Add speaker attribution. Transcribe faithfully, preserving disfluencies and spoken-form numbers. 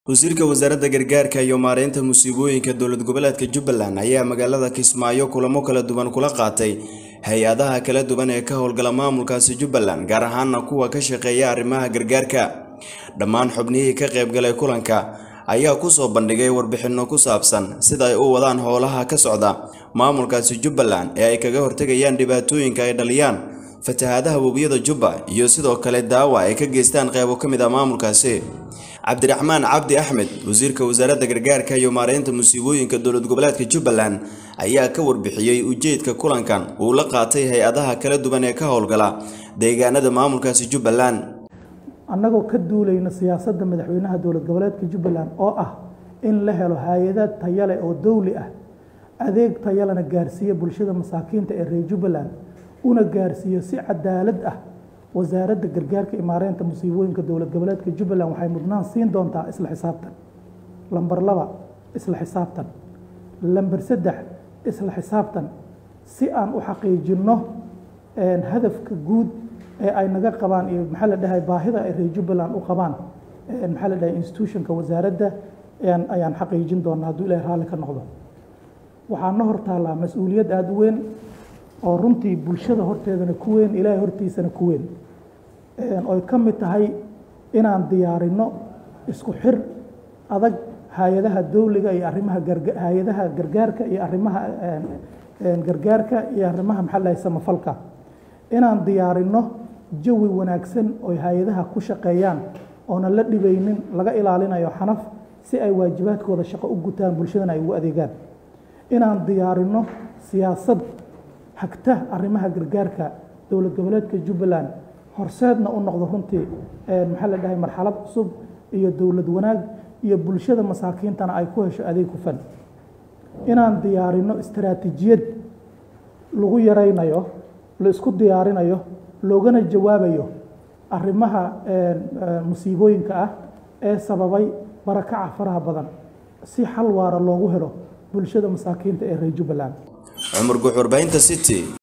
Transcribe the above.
Speaker 1: wasiirka wasaaradda gargaarka iyo maareynta musiibooyinka dowlad goboleedka Jubbaland ayaa magaalada Kismaayo kulamo kala duwan kula qaatay hay'adaha kala duwan ee ka howlgala maamulkaasi Jubbaland gaar ahaan kuwa ka shaqeeya arrimaha gargaarka. Dhammaan xubnihii ka qayb galay kulanka ayaa ku soo bandhigay warbixino ku saabsan sida ay u wadaan howlaha ka socda maamulkaasi Jubbaland ee ay kaga hortagayaan dhibaatooyinka ay dhaliyaan fatahaadaha wabiyada Jubba iyo sidoo kale daawa ay ka geystaan qaybo ka mid ah maamulkaasi. Cabdiraxmaan Cabdi Axmed wasiirka wasaaradda gargaarka iyo maareynta musiibooyinka dowlad goboleedka Jubbaland ayaa ka warbixiyay ujeedka kulankan uu la qaatay hay'adaha kala duwan ee ka howlgala deegaanada maamulkaasi Jubbaland.
Speaker 2: annagoo ka duulayna siyaasadda madaxweynaha dowlad goboleedka Jubbaland oo ah in la helo hay'adaha tayo leh oo dawli ah adeeg tayo lehna gaarsiiyo bulshada masaakiinta ee reer Jubbaland una gaarsiiyo si cadaalad ah. wasaaradda gargaarka iyo maareynta musiibooyinka dowlad goboleedka Jubbaland waxay mudnaan siin doontaa isla xisaabtan. lambar laba isla xisaabtan. lambar saddex isla xisaabtan si aan u xaqiijino een hadafka guud ee ay naga qabaan iyo maxaa la dhahay baahida ay reer Jubbaland u qabaan een maxaa la dhahay institutionka wasaaradda ayaan ayaan xaqiijin doonaa haddii Ilaahay raali ka noqdo. waxaan na hortaalaa mas'uuliyad aad u weyn oo runtii bulshada horteedana ku weyn Ilaahay hortiisana ku weyn een oo ka mid tahay inaan diyaarino isku xir adag hay'adaha dawliga iyo arrimaha hay'adaha gargaarka iyo arrimaha een gargaarka iyo arrimaha maxaa la samafalka inaan diyaarino jawi wanaagsan oo hay'adaha ku shaqeeyaan oo la dhibaynin laga ilaalinayo xanaf si ay waajibaadkooda shaqo u gutaan bulshadana ay ugu adeegaan inaan diyaarino siyaasad hagta arrimaha gargaarka dowlad goboleedka Jubbaland horseedna u noqdo runtii ee maxaa la dhahay marxalad cusub iyo dowlad wanaag iyo bulshada masaakiintana ay ku hesho adeeg hufan inaan diyaarino istaraatiijiyad lagu yareynayo la isku diyaarinayo loogana jawaabayo arrimaha ee musiibooyinka ah ee sababay barakaca faraha badan si xal waara loogu helo bulshada masaakiinta ee reer Jubbaland.
Speaker 1: Umar Guxur Baynta City.